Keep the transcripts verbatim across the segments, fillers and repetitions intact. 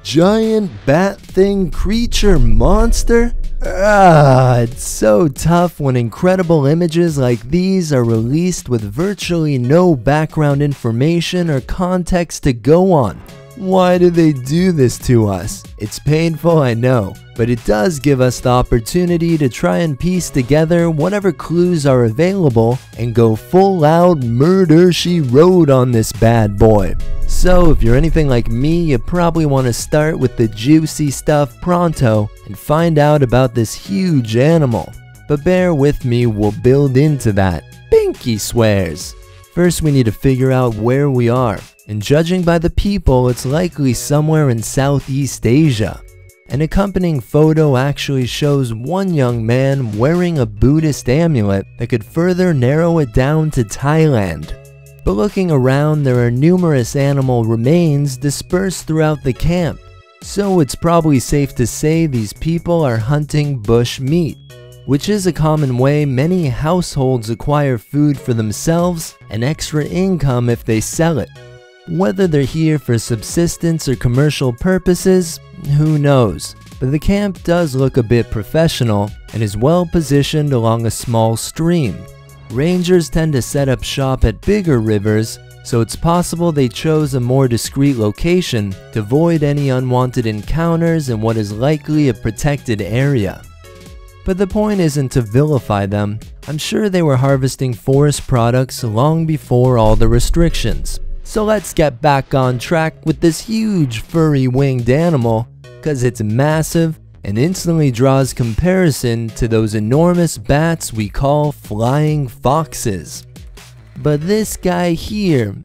giant bat thing creature monster? Ah, it's so tough when incredible images like these are released with virtually no background information or context to go on. Why do they do this to us? It's painful, I know, but it does give us the opportunity to try and piece together whatever clues are available and go full out murder she wrote on this bad boy. So if you're anything like me, you probably want to start with the juicy stuff pronto and find out about this huge animal. But bear with me, we'll build into that. Pinky swears. First we need to figure out where we are, and judging by the people, it's likely somewhere in Southeast Asia. An accompanying photo actually shows one young man wearing a Buddhist amulet that could further narrow it down to Thailand. But looking around, there are numerous animal remains dispersed throughout the camp, so it's probably safe to say these people are hunting bush meat, which is a common way many households acquire food for themselves and extra income if they sell it. Whether they're here for subsistence or commercial purposes, who knows, but the camp does look a bit professional and is well positioned along a small stream. Rangers tend to set up shop at bigger rivers, so it's possible they chose a more discreet location to avoid any unwanted encounters in what is likely a protected area. But the point isn't to vilify them. I'm sure they were harvesting forest products long before all the restrictions. So let's get back on track with this huge furry winged animal, cause it's massive and instantly draws comparison to those enormous bats we call flying foxes. But this guy here,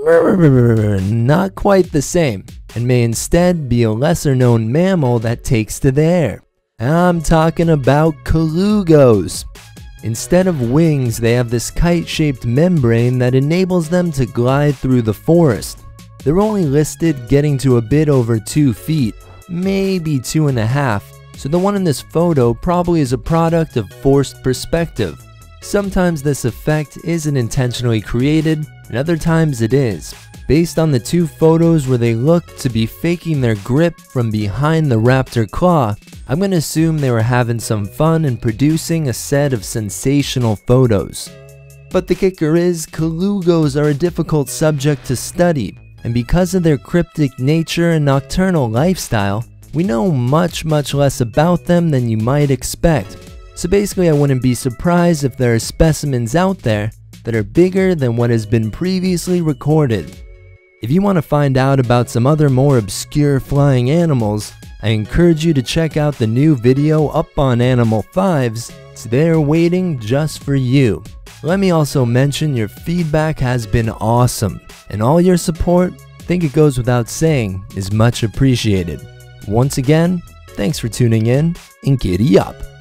not quite the same, and may instead be a lesser known mammal that takes to the air. I'm talking about colugos. Instead of wings, they have this kite-shaped membrane that enables them to glide through the forest. They're only listed getting to a bit over two feet, maybe two and a half, so the one in this photo probably is a product of forced perspective. Sometimes this effect isn't intentionally created, and other times it is, based on the two photos where they look to be faking their grip from behind the raptor claw. I'm gonna assume they were having some fun and producing a set of sensational photos. But the kicker is, colugos are a difficult subject to study, and because of their cryptic nature and nocturnal lifestyle, we know much much less about them than you might expect. So basically I wouldn't be surprised if there are specimens out there that are bigger than what has been previously recorded. If you want to find out about some other more obscure flying animals, I encourage you to check out the new video up on Animal Fives. It's there waiting just for you. Let me also mention your feedback has been awesome, and all your support, I think it goes without saying, is much appreciated. Once again, thanks for tuning in, and giddy up!